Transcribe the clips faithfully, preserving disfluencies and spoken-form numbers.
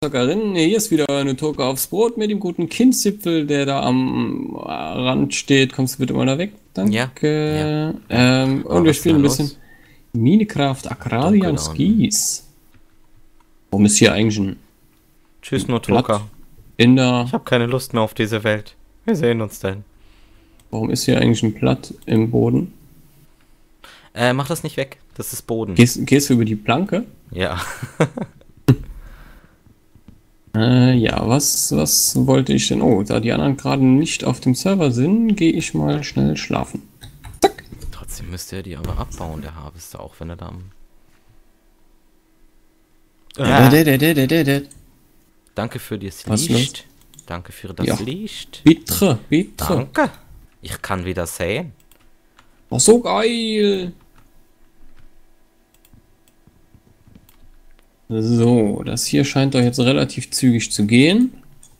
Blockerin. Hier ist wieder eine Türke aufs Brot mit dem guten Kindzipfel, der da am Rand steht. Kommst du bitte mal da weg? Danke. Ja. Ja. Ähm, Oh, und wir was ist spielen ein da bisschen los? Minecraft Agrarian Dunkel da unten. Skis. Warum ist hier eigentlich ein Tschüss, nur Blatt Drucker. in der... Ich habe keine Lust mehr auf diese Welt. Wir sehen uns denn. Warum ist hier eigentlich ein Blatt im Boden? Äh, mach das nicht weg. Das ist Boden. Gehst, gehst du über die Planke? Ja. Äh, ja, was, was wollte ich denn? Oh, da die anderen gerade nicht auf dem Server sind, gehe ich mal schnell schlafen. Zack. Trotzdem müsste er die aber abbauen, der Harvester, auch wenn er da am... Ja, Ah. der, der, der, der, der, der. Danke für das Was ist Licht. Danke für das Ja. Licht. Bitte, bitte. Danke. Ich kann wieder sehen. Oh, so geil. So, das hier scheint doch jetzt relativ zügig zu gehen.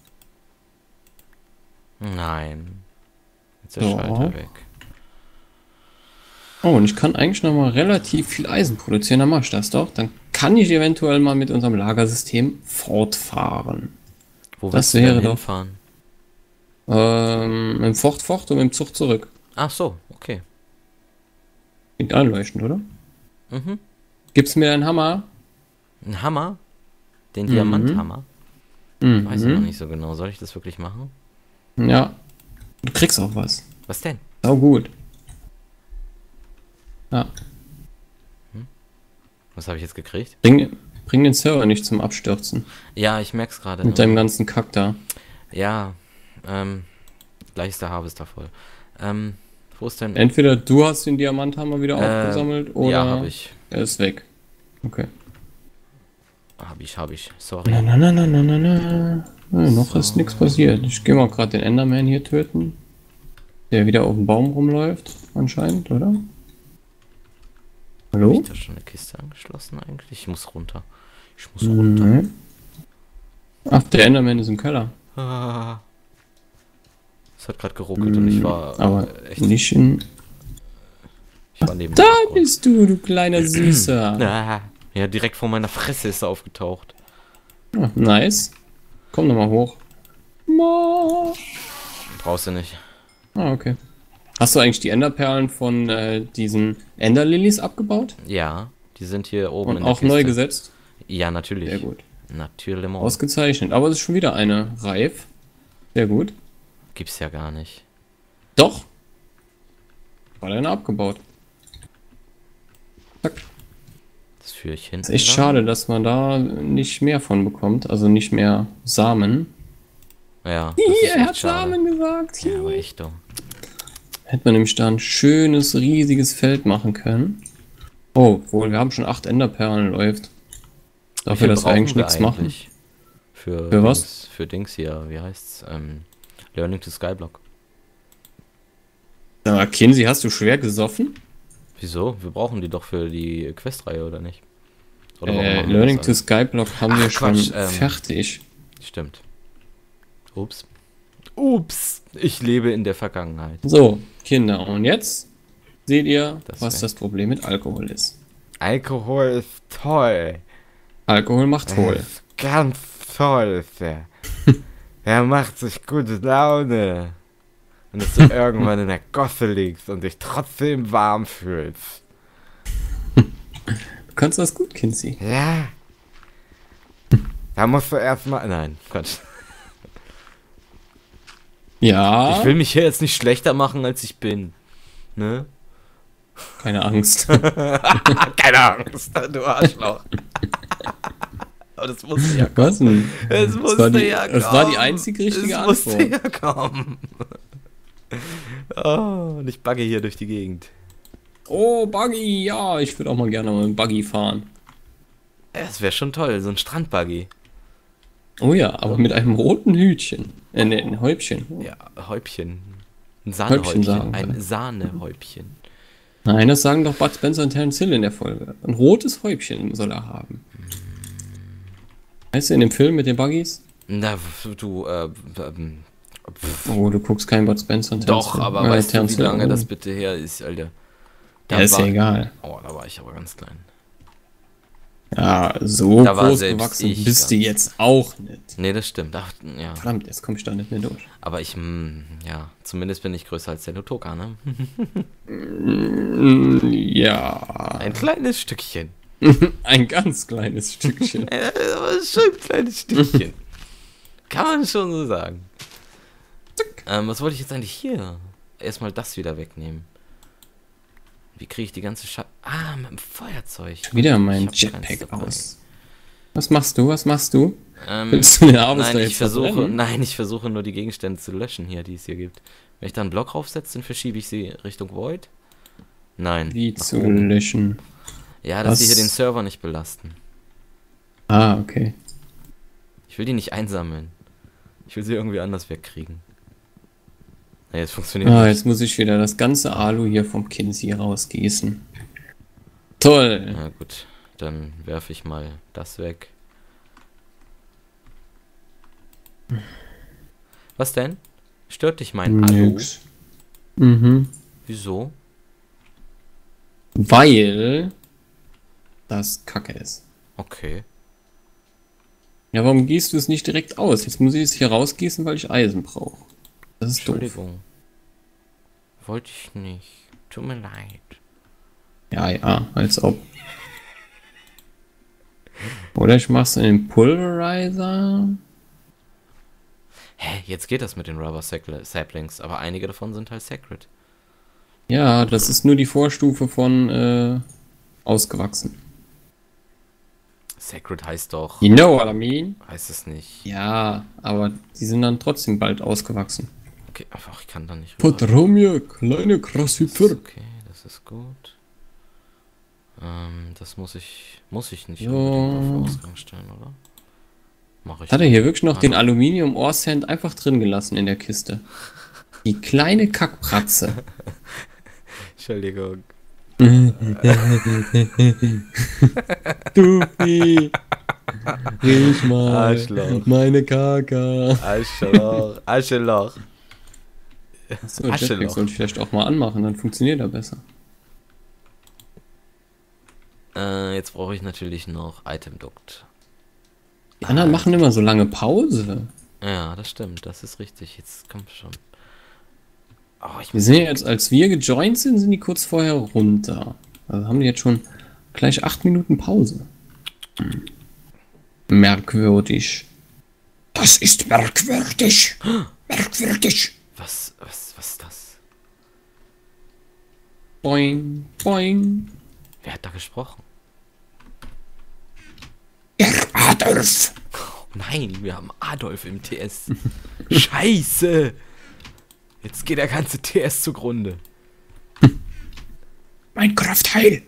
Nein. Jetzt ist der Ja. Schalter weg. Oh, und ich kann eigentlich noch mal relativ viel Eisen produzieren. Dann mach ich das doch. Dann kann ich eventuell mal mit unserem Lagersystem fortfahren. Wo Das willst du denn wäre doch- hinfahren? Ähm, mit dem Fort fort und mit dem Zug zurück. Ach so, okay. Klingt einleuchtend, oder? Mhm. Gibst mir einen Hammer? Ein Hammer? Den Mhm. Diamanthammer? Mhm. Weiß ich noch nicht so genau. Soll ich das wirklich machen? Ja. Du kriegst auch was. Was denn? Sau gut. Ja. Was habe ich jetzt gekriegt? Bring, bring den Server nicht zum Abstürzen. Ja, ich merk's gerade. Mit deinem ganzen Kack da. Ja, ähm, gleich ist der Harvester voll. Ähm, wo ist denn... Entweder du hast den Diamanthammer wieder Äh, aufgesammelt oder ja, habe ich. er ist weg. Okay. Hab ich, hab ich. Sorry. Na, na, na, na, na, na, na. Ja, noch So. ist nichts passiert. Ich gehe mal gerade den Enderman hier töten. Der wieder auf dem Baum rumläuft, anscheinend, oder? Hab Hallo? ich da schon eine Kiste angeschlossen eigentlich? Ich muss runter. Ich muss runter. Mhm. Ach, der Enderman ist im Keller. Ah. Es hat gerade geruckelt und ich war Aber äh, echt... nicht in... Ich war neben Da dem Abgrund. bist du, du kleiner Süßer. Ah, ja, direkt vor meiner Fresse ist er aufgetaucht. Ah, nice. Komm nochmal hoch. Ma. Brauchst du nicht. Ah, okay. Hast du eigentlich die Enderperlen von äh, diesen Enderlilies abgebaut? Ja, die sind hier oben Und in der auch neu Kiste. gesetzt? Ja, natürlich. Sehr gut. Natürlich. Ausgezeichnet. Aber es ist schon wieder eine reif. Sehr gut. Gibt's ja gar nicht. Doch. War eine abgebaut. Zack. Das führe ich hinten. Ist echt lang. schade, dass man da nicht mehr von bekommt. Also nicht mehr Samen. Ja, das ist Hi, er echt hat schade. Samen gesagt. Ja, aber Hi. echt doch. Hätte man nämlich da ein schönes, riesiges Feld machen können. Oh, wohl, wir haben schon acht Enderperlen, läuft. Wie Dafür, viel dass wir brauchen eigentlich nichts machen. eigentlich? Für, Für was? Dings, für Dings hier, wie heißt's? Ähm, Learning to Skyblock. Ja, Kinsey, hast du schwer gesoffen? Wieso? Wir brauchen die doch für die Questreihe, oder nicht? Oder warum Äh, machen wir Learning das to alles? Skyblock haben Ach, wir Quatsch, schon ähm, fertig. Stimmt. Ups. Ups. Ich lebe in der Vergangenheit. So, Kinder, und jetzt seht ihr, Das was wär- das Problem mit Alkohol ist. Alkohol ist toll. Alkohol macht hohl. Ist ganz toll. Der, der macht sich gute Laune. Und dass du irgendwann in der Gosse liegst und dich trotzdem warm fühlst. Du kannst das gut, Kinsey. Ja. Da musst du erstmal. Nein, Quatsch. Ja, Ich will mich hier jetzt nicht schlechter machen, als ich bin. Ne? keine Angst. Keine Angst, du Arschloch. Aber das musste ja kommen. Was denn? Es Das musste war die, ja kommen. das war die einzig richtige es Antwort. musste ja kommen. Oh, und ich bugge hier durch die Gegend. Oh, Buggy, ja, ich würde auch mal gerne mal mit dem Buggy fahren. Es wäre schon toll, so ein Strandbuggy. Oh ja, aber mit einem roten Hütchen. Äh, ne, ein Häubchen. Ja, Häubchen. Ein Häubchen Sahnehäubchen. sagen Ein wir. Sahnehäubchen. Nein, das sagen doch Bud Spencer und Terence Hill in der Folge. Ein rotes Häubchen soll er haben. Weißt du, in dem Film mit den Buggies? Na, w- du, äh, ähm, pff, Oh, du guckst kein Bud Spencer und Terence doch, Hill. aber Äh, weißt du, Terence wie Hill, lange oh. das bitte her ist, Alter? Ja, ist ja war- egal. Oh, da war ich aber ganz klein. Ja, so Da war groß selbst gewachsen ich bist du ganz- jetzt auch nicht. Nee, das stimmt. Ach, ja. Verdammt, jetzt komme ich da nicht mehr durch. Aber ich, mm, ja, zumindest bin ich größer als der Notoka, ne? Mm, Ja. Ein kleines Stückchen. Ein ganz kleines Stückchen. Äh, aber schon ein kleines Stückchen. Kann man schon so sagen. Ähm, was wollte ich jetzt eigentlich hier? Erstmal das wieder wegnehmen. Wie kriege ich die ganze Scha... Ah, mit dem Feuerzeug. Wieder mein Ich hab keins Jetpack dabei. aus. Was machst du? Was machst du? Ähm, Willst du den Harvester nein, ich jetzt versuche, verbrennen? nein, ich versuche nur die Gegenstände zu löschen hier, die es hier gibt. Wenn ich da einen Block draufsetze, dann verschiebe ich sie Richtung Void. Nein. Wie nach zu oben. löschen. Ja, dass sie hier Was? den Server nicht belasten. Ah, okay. Ich will die nicht einsammeln. Ich will sie irgendwie anders wegkriegen. Na, jetzt funktioniert Ah, nicht. jetzt muss ich wieder das ganze Alu hier vom Kinsey rausgießen. Toll. Na gut, dann werfe ich mal das weg. Was denn? Stört dich mein Alu? Nix. Mhm. Wieso? Weil das Kacke ist. Okay. Ja, warum gießt du es nicht direkt aus? Jetzt muss ich es hier rausgießen, weil ich Eisen brauche. Das ist doof. Entschuldigung. Wollte ich nicht. Tut mir leid. Ja, ja, als ob. Oder ich mach's in den Pulverizer. Hä, jetzt geht das mit den Rubber Sackl- Saplings, aber einige davon sind halt Sacred. Ja, das ist nur die Vorstufe von äh, ausgewachsen. Sacred heißt doch... You know what I mean? Heißt es nicht. Ja, aber die sind dann trotzdem bald ausgewachsen. Okay, einfach, ich kann da nicht rüber. Vertrau mir, kleine Das krasse ist Pferd. okay, das ist gut. Ähm, das muss ich... Muss ich nicht Ja. unbedingt auf Ausgang stellen, oder? Mach ich. Hat er hier wirklich noch Ah, den Aluminium Ore Sand einfach drin gelassen in der Kiste? Die kleine Kackpratze. Entschuldigung. Dupi. Riech mal. Arschloch. Meine Kaka. Arschloch. Arschloch. Achso, Jetpack Arschloch. sollte ich vielleicht auch mal anmachen, dann funktioniert er besser. Äh, jetzt brauche ich natürlich noch Item Duct. Die anderen machen immer so lange Pause. Ja, das stimmt, das ist richtig. Jetzt kommt schon. Oh, ich Wir sind ja jetzt, als wir gejoint sind, sind die kurz vorher runter. Also haben die jetzt schon gleich acht Minuten Pause. Hm. Merkwürdig. Das ist merkwürdig. Merkwürdig. Was, was, was ist das? Boing, boing. Wer hat da gesprochen? Der Adolf. Nein, wir haben Adolf im T S. Scheiße! Jetzt geht der ganze T S zugrunde. Minecraft heil.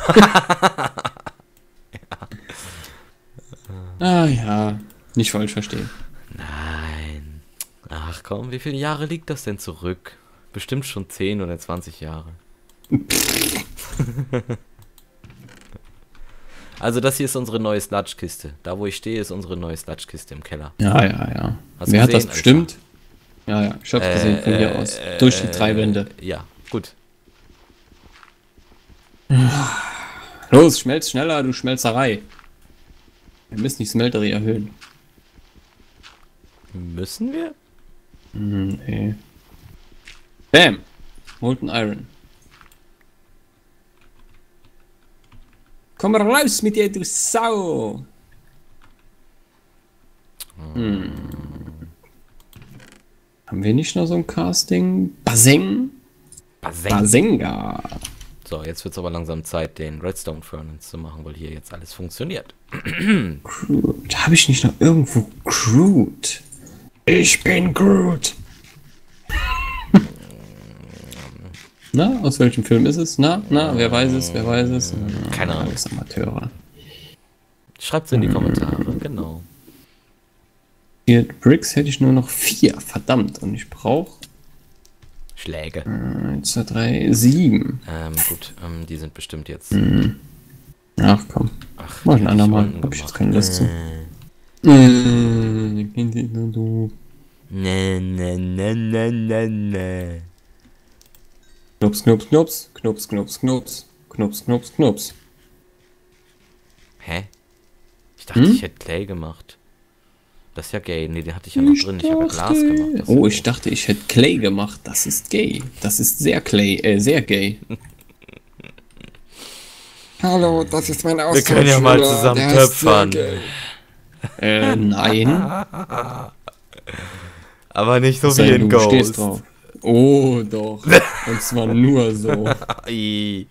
Ah ja, nicht falsch verstehen. Nein. Ach komm, wie viele Jahre liegt das denn zurück? Bestimmt schon zehn oder zwanzig Jahre. Also das hier ist unsere neue Sludge-Kiste. Da wo ich stehe, ist unsere neue Sludge-Kiste im Keller. Ja, ja, ja. Hast Wer hat gesehen, das bestimmt? Ja, ja, ich hab's Äh, gesehen von hier äh, aus. äh, Durch die drei Wände. Ja, gut. Los, schmelz schneller, du Schmelzerei. Wir müssen die Smeltery erhöhen. Müssen wir? Hm, nee. Bam! Molten Iron. Komm raus mit dir, du Sau! Hm. Haben wir nicht noch so ein Casting? Baseng? Baseng. Basenga. So, jetzt wird es aber langsam Zeit, den Redstone Furnace zu machen, weil hier jetzt alles funktioniert. Groot. Habe ich nicht noch irgendwo Groot? Ich bin Groot. Na, aus welchem Film ist es? Na, na, wer weiß es, wer weiß es? Keine Ahnung. Alles Amateure. Schreibt's in die Kommentare, genau. Vier Bricks hätte ich nur noch vier, verdammt. Und ich brauche Schläge. eins, zwei, drei, sieben. Ähm, gut, ähm, die sind bestimmt jetzt. Ach komm, Ach, mach die ein hab ich andermal. unten Hab ich jetzt gemacht. keine Lust zu. Äh, Äh, Kind ist nur doof. Ne, ne, ne, ne, ne, ne. Knups, knups, knups, knups, knups, knups, knups, knups, knups. Hä? Ich dachte, Hm? ich hätte Clay gemacht. Das ist ja gay. Nee, den hatte ich ja noch Ich drin. Ich habe ja Glas dachte- gemacht. Das ist Oh, ja ich doof. dachte, ich hätte Clay gemacht. Das ist gay. Das ist sehr Clay, äh, sehr gay. Hallo, das ist mein Wir können ja mal Austauschschüler, zusammen der heißt töpfern. Sergej. Äh, nein. Aber nicht so Es wie sei denn, in du Ghost. stehst drauf. Oh, doch. Und zwar nur so. Ai.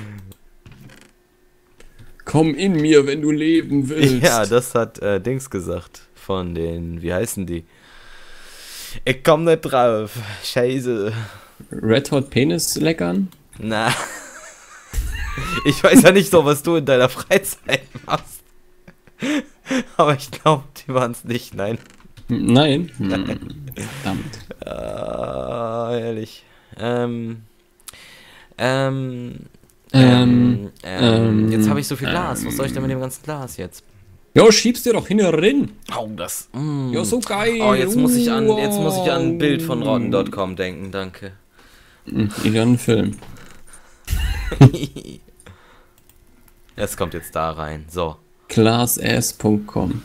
Komm in mir, wenn du leben willst. Ja, das hat äh, Dings gesagt. Von den, wie heißen die? Ich komm nicht drauf. Scheiße. Red Hot Penis leckern? Na. Ich weiß ja nicht so, was du in deiner Freizeit machst. Aber ich glaube, die waren es nicht, nein. Nein. Hm, verdammt. Ah, ehrlich. Ähm. Ähm. Ähm, Ähm. ähm ähm, jetzt habe ich so viel Glas. Was ähm. soll ich denn mit dem ganzen Glas jetzt? Jo, schiebst dir doch hinein. Oh, das. Mm. Jo, so geil. Oh, jetzt muss ich an, jetzt muss ich an ein Wow. Bild von rotten Punkt com denken, danke. Idealen Film. Es kommt jetzt da rein. So. Glasass Punkt com.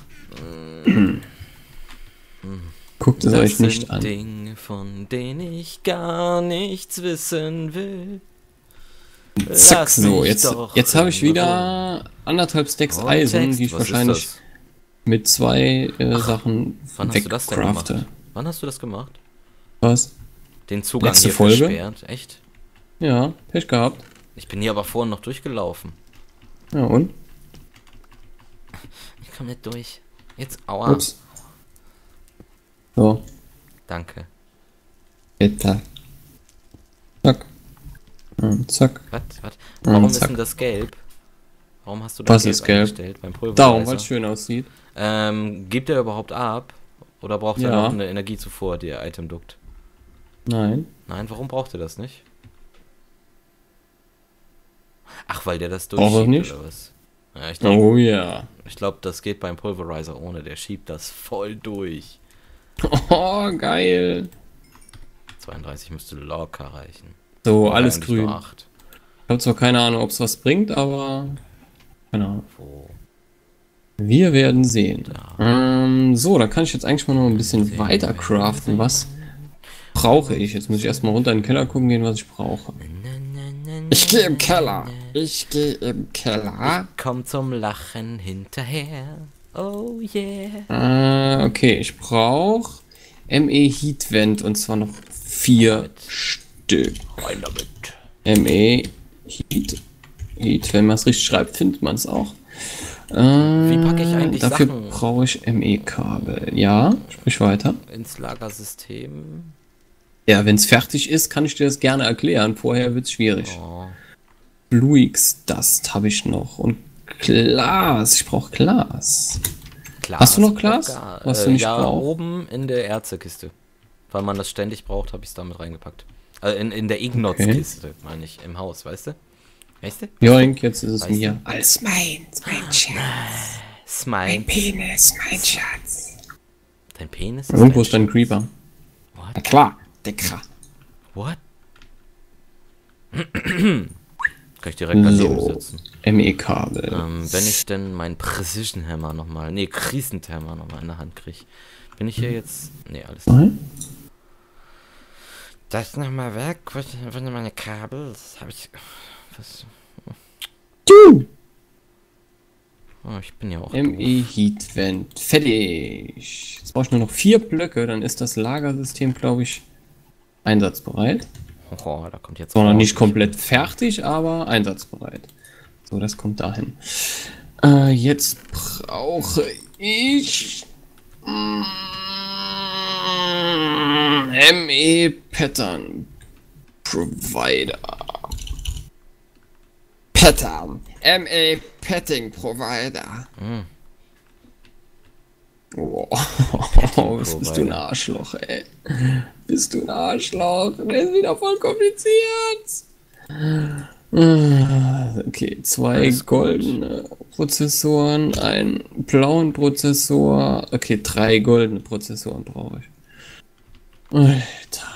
Guckt es euch nicht sind an. Dinge, von denen ich gar nichts wissen will. Zack, Lass so, mich jetzt, doch jetzt habe ich in wieder anderthalb Stacks Ruhe. Eisen, Text, die ich was ist wahrscheinlich das? mit zwei äh, Sachen Wann hast du das denn wegcrafte. gemacht? Wann hast du das gemacht? Was? Den Zugang Letzte hier Folge? versperrt? Echt? Ja, Pech gehabt. Ich bin hier aber vorhin noch durchgelaufen. Ja, und? Ich komme nicht durch. Jetzt, aua. Ups. So, Danke. bitte. Zack. Und zack. Was? Was? Und Warum ist zack. denn das gelb? Warum hast du das Was ist gelb? eingestellt beim Pulverizer? Darum, weil es schön aussieht. Ähm, gibt er überhaupt ab? Oder braucht er Ja. noch eine Energiezufuhr, der Item-Dukt? Nein. Nein, warum braucht er das nicht? Ach, weil der das Braucht er durchschiebt nicht? oder was? Ja, ich glaube, Oh ja. ich glaub, das geht beim Pulverizer ohne. Der schiebt das voll durch. Oh, geil. zweiunddreißig müsste locker reichen. So, Oder alles eigentlich grün. nur acht. Ich habe zwar keine Ahnung, ob es was bringt, aber keine Ahnung. Wo? Wir werden sehen. Da. Ähm, so, dann kann ich jetzt eigentlich mal noch ein bisschen Sehen weiter wir, craften. Was brauche ich? Jetzt muss ich erstmal runter in den Keller gucken gehen, was ich brauche. Ich gehe im Keller. Ich gehe im Keller. Komm zum Lachen hinterher. Oh yeah. Äh, okay, ich brauche M E Heat Vent und zwar noch vier Stück. Rein damit. M E Heat. Heat, wenn man es richtig schreibt, findet man es auch. Äh, Wie packe ich eigentlich Dafür Sachen? brauche ich M E-Kabel. Ja, sprich weiter. Ins Lagersystem. Ja, wenn es fertig ist, kann ich dir das gerne erklären. Vorher wird es schwierig. Oh. Bluix Dust habe ich noch. Und Glas. Ich brauche Glas. Glas. Hast du noch Glas, Gar- was äh, du nicht ja, brauchst? oben in der Erzekiste. Weil man das ständig braucht, habe ich es damit reingepackt. Also in, in der Okay. Ignotz-Kiste, meine ich, im Haus, weißt du? Weißt du? Joink, jetzt ist es Weißt mir. du? Alles meins, mein Schatz. Smile. Mein Penis, mein Schatz. Dein Penis? Irgendwo ist dein Creeper. Na What? klar, Dicker. What? Kann ich direkt daneben So, sitzen. M E-Kabel. Ähm, wenn ich denn meinen Precision Hammer nochmal, nee, Crescent Hammer nochmal in der Hand kriege. Bin ich hier jetzt, nee, alles. Nein? Das nochmal weg. Wo sind meine Kabel? Das habe ich. Was? Du! Oh, ich bin ja auch M E doof. Heat Vent. Fertig. Jetzt brauche ich nur noch vier Blöcke, dann ist das Lagersystem, glaube ich, einsatzbereit. Oh, da kommt jetzt So, noch nicht ordentlich komplett fertig, aber einsatzbereit. So, das kommt dahin. Äh, jetzt brauche ich mm, M E Pattern Provider. Pattern. M E Petting Provider. Mm. Oh, was bist du ein Arschloch, ey. Bist du ein Arschloch? Der ist wieder voll kompliziert. Okay, zwei Alles gut. goldene Prozessoren, einen blauen Prozessor. Okay, drei goldene Prozessoren brauche ich. Alter.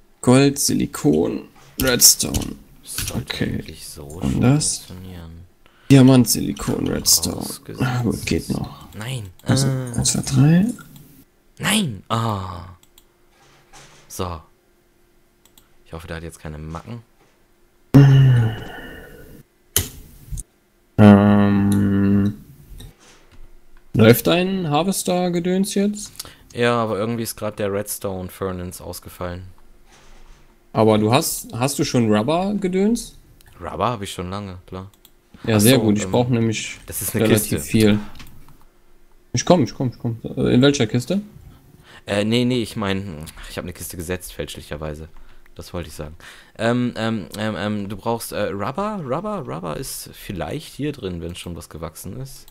Gold, Silikon, Redstone. Sollte Okay. eigentlich so Und schon das? funktionieren. Diamant, Silikon, Redstone. Ausgesetzt. Ah, gut, geht noch. Nein. Also, äh, eins, zwei, drei. Nein. Ah. So. Ich hoffe, der hat jetzt keine Macken. Ähm, läuft dein Harvester-Gedöns jetzt? Ja, aber irgendwie ist gerade der Redstone Furnace ausgefallen. Aber du hast, hast du schon Rubber-Gedöns? Rubber habe ich schon lange, klar. Ja, Ach sehr so, gut. Ich ähm, brauche nämlich das ist eine relativ Kiste. viel. Ich komme, ich komme, ich komme. In welcher Kiste? Äh, nee, nee, ich meine, ich habe eine Kiste gesetzt, fälschlicherweise. Das wollte ich sagen. Ähm, ähm, ähm, ähm, du brauchst äh, Rubber, Rubber, Rubber ist vielleicht hier drin, wenn schon was gewachsen ist.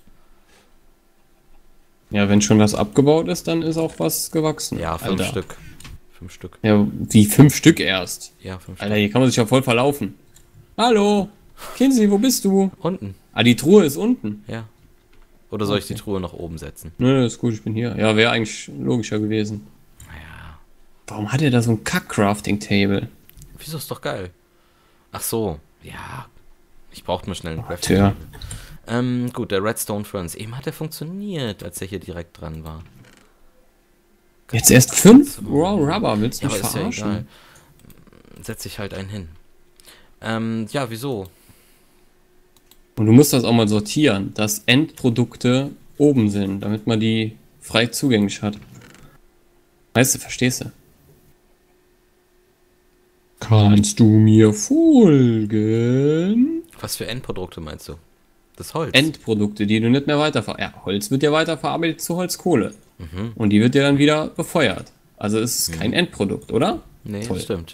Ja, wenn schon was abgebaut ist, dann ist auch was gewachsen. Ja, fünf Alter. Stück. Fünf Stück. Ja, wie fünf Stück erst. Ja, fünf Alter, hier kann man sich ja voll verlaufen. Hallo, Kinsey, wo bist du? Stück. Unten, Ah, die Truhe ist unten. ja. Oder soll ich die Okay. Truhe nach oben setzen? Nö, ist gut, ich bin hier. Ja, wäre eigentlich logischer gewesen. Naja. Warum hat er da so ein Kack-Crafting-Table? Wieso, ist doch geil. Ach so, ja. Ich brauchte mal schnell einen Tja. Crafting. Ähm, gut, der Redstone Furnace. Eben hat er funktioniert, als er hier direkt dran war. Jetzt erst fünf Raw Rubber, willst du Ja, mich aber ist ja verarschen? egal. Setz ich halt einen hin. Ähm, ja, wieso? Und du musst das auch mal sortieren, dass Endprodukte oben sind, damit man die frei zugänglich hat. Weißt du, verstehst du? Kannst du mir folgen? Was für Endprodukte meinst du? Das Holz. Endprodukte, die du nicht mehr weiterverarbeitest. Ja, Holz wird ja weiterverarbeitet zu Holzkohle. Mhm. Und die wird ja dann wieder befeuert. Also es ist kein Endprodukt, oder? Nee, Toll. das stimmt.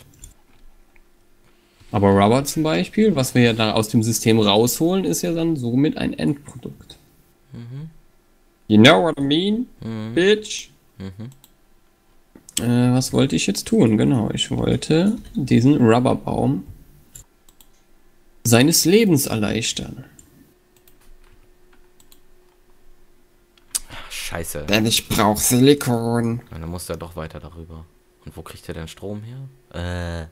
Aber Rubber zum Beispiel, was wir ja da aus dem System rausholen, ist ja dann somit ein Endprodukt. Mhm. You know what I mean, Mhm. bitch? Mhm. Äh, was wollte ich jetzt tun? Genau, ich wollte diesen Rubberbaum seines Lebens erleichtern. Scheiße. Denn ich brauch Silikon. Ja, dann muss er doch weiter darüber. Und wo kriegt er denn Strom her? Äh.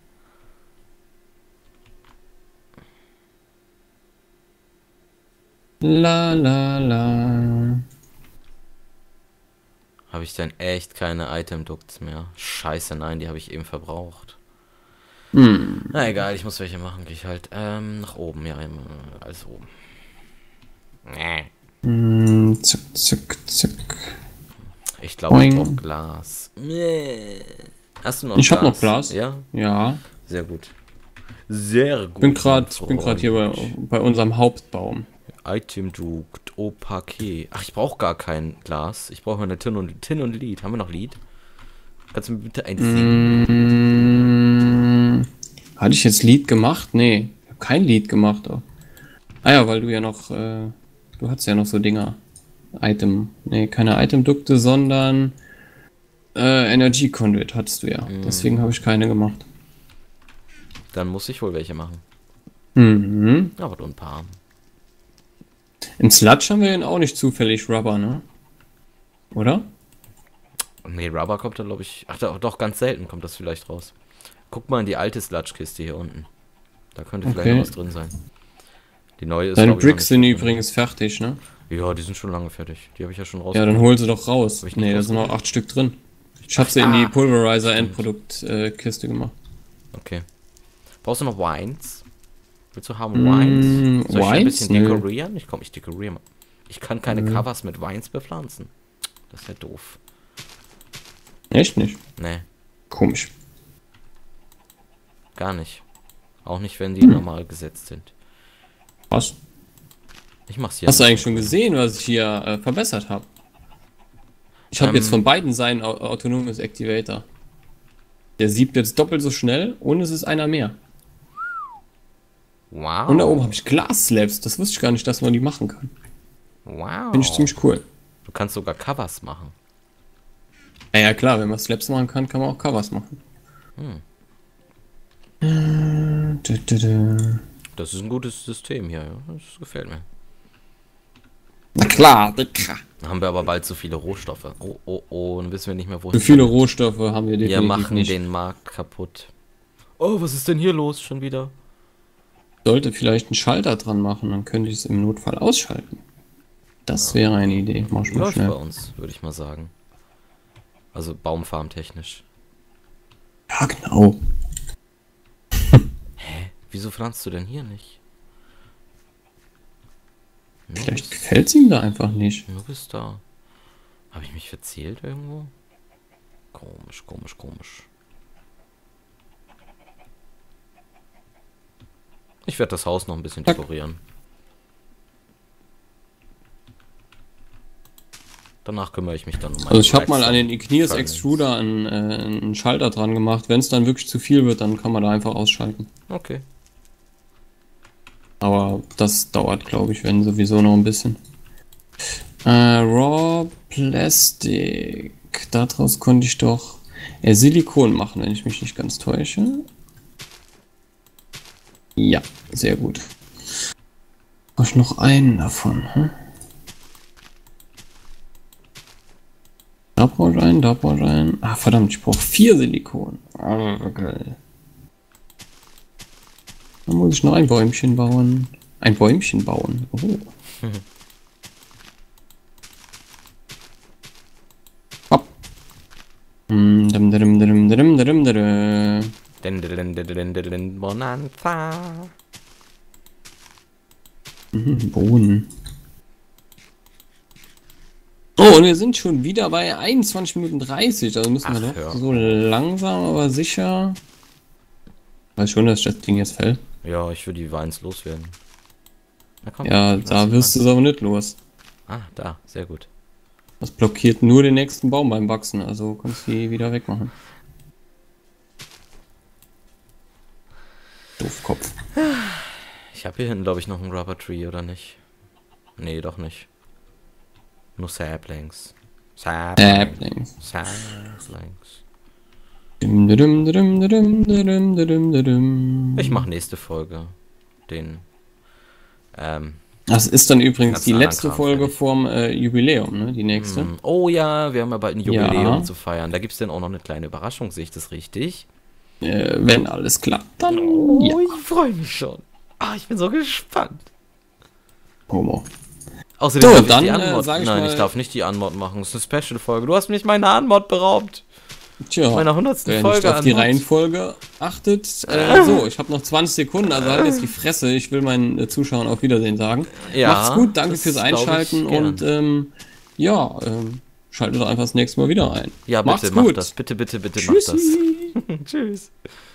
La la la. Habe ich denn echt keine Item-Ducts mehr? Scheiße, nein, die habe ich eben verbraucht. Hm. Na egal, ich muss welche machen, gehe ich halt. Ähm, nach oben, ja, immer, alles oben. Nee. Hm, zack, zack, zack. Ich glaube, ich Boing. brauche Glas. Nee. Hast du noch Ich hab noch Glas. Ja, Ja, sehr gut. Sehr gut. bin grad, mein bin gerade hier bei, Freund. bei unserem Hauptbaum. Item Duct, Opake. Ach, ich brauche gar kein Glas. Ich brauche eine Tin und, Tin und Lied. Haben wir noch Lied? Kannst du mir bitte eins singen? Mm, hatte ich jetzt Lied gemacht? Nee, ich habe kein Lied gemacht. Oh. Ah ja, weil du ja noch, äh, du hattest ja noch so Dinger. Item, nee, keine Item-Dukte, sondern äh, Energy Conduit hattest du ja. Mm. Deswegen habe ich keine gemacht. Dann muss ich wohl welche machen. Mhm. Aber nur ein paar. Im Sludge haben wir den auch nicht zufällig Rubber, ne? Oder? Nee, Rubber kommt dann, glaube ich. Ach, doch, doch, ganz selten kommt das vielleicht raus. Guck mal in die alte Sludge-Kiste hier unten. Da könnte vielleicht Okay. noch was drin sein. Die neue ist. Deine glaub ich, noch Bricks nicht sind drin. übrigens fertig, ne? Ja, die sind schon lange fertig. Die habe ich ja schon raus. Ja, dann hol sie doch raus. Hab ich nicht Nee, da sind noch rausgeholt. acht Stück drin. Ich hab sie in die Ah, Pulverizer-Endprodukt-Kiste gemacht. Okay. Brauchst du noch Wines? Willst du haben Mm, Wines? Soll ich ein Wines? bisschen Nö. dekorieren? Ich komm, ich dekoriere mal. Ich kann keine Covers mit Wines bepflanzen. Das ist ja doof. Echt nicht? Nee, Komisch. gar nicht. Auch nicht, wenn Hm. die normal gesetzt sind. Was? Ich mach's hier. Hast du nicht. eigentlich schon gesehen, was ich hier äh, verbessert habe? Ich habe Ähm. jetzt von beiden Seiten Au- autonomes Activator. Der siebt jetzt doppelt so schnell und es ist einer mehr. Wow. Und da oben habe ich Glas-Slabs. Das wusste ich gar nicht, dass man die machen kann. Wow. Finde ich ziemlich cool. Du kannst sogar Covers machen. Ja, ja klar, wenn man Slabs machen kann, kann man auch Covers machen. Hm. Äh, dü, dü, dü. Das ist ein gutes System hier. Ja. Das gefällt mir. Na klar, Dicker. Dann haben wir aber bald so viele Rohstoffe. Oh, oh, oh. Dann wissen wir nicht mehr, wohin. So viele Rohstoffe haben wir Wir definitiv machen nicht. den Markt kaputt. Oh, was ist denn hier los schon wieder? sollte vielleicht einen Schalter dran machen, dann könnte ich es im Notfall ausschalten. Das wäre eine Idee. Mach ich mal Läuft bei schnell. uns, würde ich mal sagen. Also baumfarmtechnisch. Ja, genau. Hä? Wieso pflanzt du denn hier nicht? Nur Vielleicht bist, gefällt es ihm da einfach nicht. nur bist da. Habe ich mich verzählt irgendwo? Komisch, komisch, komisch. Ich werde das Haus noch ein bisschen Zack. dekorieren. Danach kümmere ich mich dann um meine Also ich habe mal an Redstone den Igneous Furnace. Extruder einen, äh, einen Schalter dran gemacht. Wenn es dann wirklich zu viel wird, dann kann man da einfach ausschalten. Okay. Aber das dauert, glaube ich, wenn sowieso noch ein bisschen. Äh, Raw Plastic. Daraus konnte ich doch äh, Silikon machen, wenn ich mich nicht ganz täusche. Ja, sehr gut. Brauche ich noch einen davon, hm? Da brauche ich einen, da brauche ich einen. Ah, verdammt, ich brauche vier Silikon. Ah, geil. Dann muss ich noch ein Bäumchen bauen. Ein Bäumchen bauen. Oh. Hopp. Mm, dum, dum, dum, dum, dum, dum. Den, den, den, den, den, den, Bonanza. Mhm, Bohnen. Oh, und wir sind schon wieder bei einundzwanzig Minuten dreißig. Also müssen wir Ach, doch hör so langsam, aber sicher. Weiß schon, dass das Ding jetzt fällt. Ja, ich will die Weins loswerden. Na komm, Ja, lass da die wirst du Weins- es aber nicht los. Ah, da, sehr gut. Das blockiert nur den nächsten Baum beim Wachsen. Also kannst du die wieder wegmachen. Doofkopf. Ich habe hier hinten, glaube ich, noch einen Rubber Tree, oder nicht? Nee, doch nicht. Nur Saplings. Saplings. Saplings. Saplings. Dum, dum, dum, dum, dum, dum, dum, dum. Ich mache nächste Folge den. Ähm. Das ist dann übrigens Ganzen die anderen letzte Kram Folge fertig. vorm äh, Jubiläum, ne? Die nächste. mm, Oh ja, wir haben ja bald ein Jubiläum Ja. zu feiern. Da gibt es dann auch noch eine kleine Überraschung, sehe ich das richtig? Äh, wenn alles klappt, dann Oh, ja. ich freue mich schon. Ah, ich bin so gespannt. Homo. Außerdem So, darf ich dann, die äh, Anmod. sag ich Nein, mal- ich darf nicht die Anmod machen. Das ist eine Special-Folge. Du hast mich meine Anmod beraubt. Tja, Meiner hundertsten wer Folge nicht auf die Anmod. Reihenfolge achtet. Äh, so, ich habe noch zwanzig Sekunden, also halt jetzt die Fresse. Ich will meinen äh, Zuschauern auf Wiedersehen sagen. Ja, Macht's gut, danke das fürs glaub ich Einschalten gern. und ähm, ja, ähm, schaltet doch einfach das nächste Mal wieder ein. Ja, Macht's bitte, mach gut. das. Bitte, bitte, bitte, Tschüssi. mach das. Tschüss.